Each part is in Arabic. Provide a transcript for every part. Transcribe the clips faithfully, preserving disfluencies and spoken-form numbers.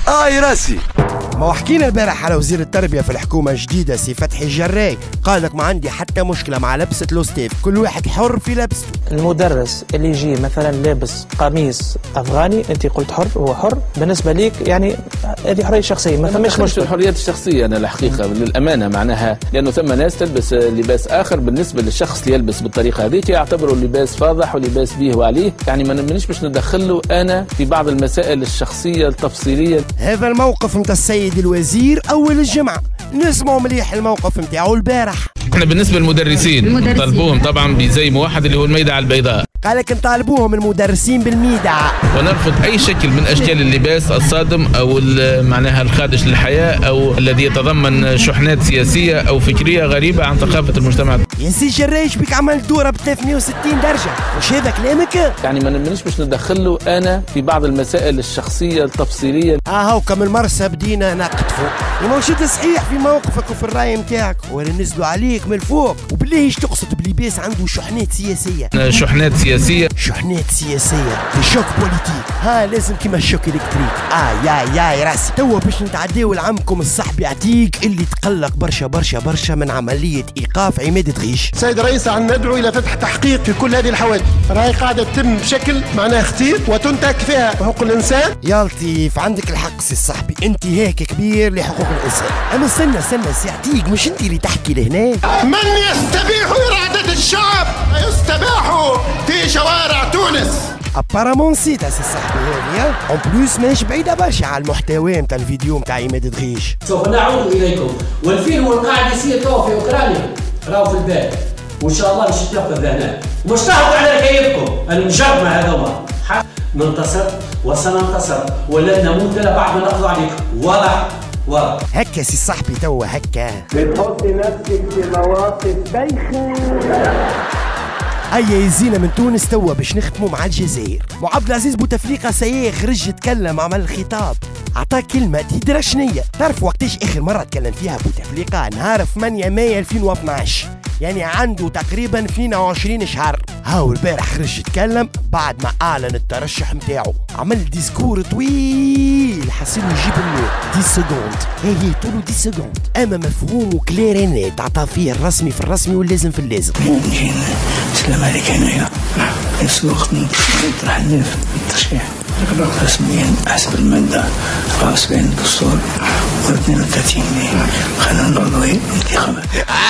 اي راسي. ما وحكينا البارح على وزير التربية في الحكومة الجديدة سي فتحي الجراي، قال لك ما عندي حتى مشكلة مع لبسة لوستيف، كل واحد حر في لبسته. المدرس اللي يجي مثلا لابس قميص افغاني انت قلت حر، هو حر بالنسبة ليك، يعني هذه حرية شخصية، ما فماش مشكلة. الحريات الشخصية أنا الحقيقة للأمانة معناها، لأنه ثم ناس تلبس لباس آخر بالنسبة للشخص اللي يلبس بالطريقة هذيك يعتبروا اللباس فاضح ولباس به وعليه، يعني ما نمنيش باش ندخله أنا في بعض المسائل الشخصية التفصيلية. هذا الموقف نتاع السيد الوزير أول الجمعة، نسمعوا مليح الموقف نتاعو البارح. احنا بالنسبه للمدرسين نطالبوهم طبعا بزي واحد اللي هو الميدع البيضاء. قال لك نطالبوهم المدرسين بالميدع، ونرفض اي شكل من اشكال اللباس الصادم او معناها الخادش للحياه او الذي يتضمن شحنات سياسيه او فكريه غريبه عن ثقافه المجتمع. يا سي جرايش بك عمل دوره ب ثلاثمئة وستين درجه، وش هذا كلامك؟ يعني ما نمنيش باش ندخله انا في بعض المسائل الشخصيه التفصيليه. اه هاو كم المرسى بدينا نقطفوا، وموجود صحيح في موقفك وفي الراي نتاعك، ولا نزلوا عليك من الفوق. وبالله ايش تقصد بلباس عنده شحنات سياسيه؟ شحنات سياسيه شحنات سياسيه في شوك بوليتيك، ها لازم كيما الشوك الكتريك. اه يا يا راسي توا باش نتعداو لعمكم الصاحبي عتيق اللي تقلق برشا برشا برشا من عمليه ايقاف عماد دغيش. سيد الرئيس عن ندعو الى فتح تحقيق في كل هذه الحوادث، راهي قاعده تتم بشكل معناه خطير وتنتهك فيها حقوق الانسان. يا لطيف عندك الحق سي صاحبي، انت هيك كبير لحقوق الانسان. اما استنى استنى سي عتيق، مش انت اللي تحكي لهنا؟ من يستبيح اراده الشعب يستباح في شوارع تونس. ابارامون سيتا سي صاحبي هذه، اون بلوس ماهيش بعيده برشا على المحتوى نتاع الفيديو نتاع عماد دغيش. سوف نعود اليكم، والفيلم والقاعد يصير توا في اوكرانيا راهو في البال، وان شاء الله باش يتنفذ هنا، ومش تهبط على ركايبكم المجرمه هذوما. ننتصر وسننتصر ولن نموت الا بعد ما نقضوا عليكم. واضح واضح. هكا سي صاحبي توا هكا بتحطي نفسك في مواقف بايخه. هيا يزينا من تونس توا باش نختموا مع الجزائر. مو عبد العزيز بوتفليقه سي خرج يتكلم، عمل الخطاب، عطا كلمه تدرى شنيا. تعرف وقتاش اخر مره تكلم فيها بوتفليقه؟ نهار ثمانية مايو ألفين واثناش، يعني عنده تقريبا اثنين وعشرين شهر. هاو البارح خرج يتكلم بعد ما اعلن الترشح نتاعو، عمل ديسكور طويل حسينو يجيب النور عشرة سكوند، هي طولو عشرة سكوند، اما مفهوم وكليرينيت عطا فيه الرسمي في الرسمي واللازم في اللازم. ممكن السلام عليك انايا نفس الوقت نطرح الترشيح رسميا حسب الماده أربعة وسبعين الدستور و اثنين وثلاثين قانون العضوية الانتخابات.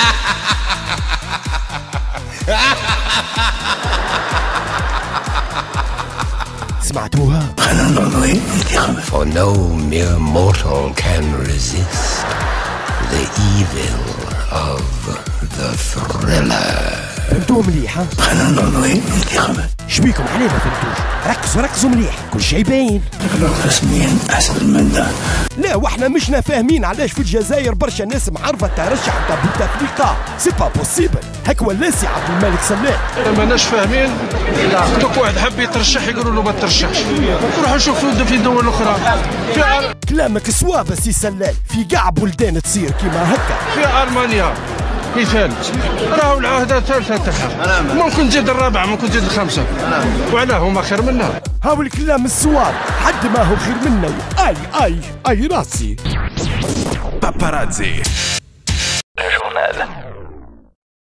سمعتوها؟ قانون العضوية الانتخابات. For no mere mortal can resist the evil of the thriller. فهمتوه مليح ها؟ قانون العضوية الانتخابات. شبيكم عليه ما فهمتوش؟ ركزوا ركزوا مليح، كل شيء باين. رسميا حسب المادة. لا واحنا مشنا فاهمين علاش في الجزائر برشا ناس معرفة الترشح نتاع بوتفليقة، سي با بوسيبل، هاك ولا سي عبد الملك سلام؟ ماناش فاهمين، دوك واحد حب يترشح يقولوا له ما ترشحش، نروحوا نشوفوا في دول أخرى. كلامك صواب سي سلال، في كاع بلدان تصير كيما هكا. في ألمانيا مثال راهو العهدة الثالثة تاعها، ممكن تزيد الرابعة ممكن تزيد الخامسة، وعلاه هما خير منا. هاو الكلام الصواب، حد ما هو خير منا. اي اي اي راسي. باباراتزي.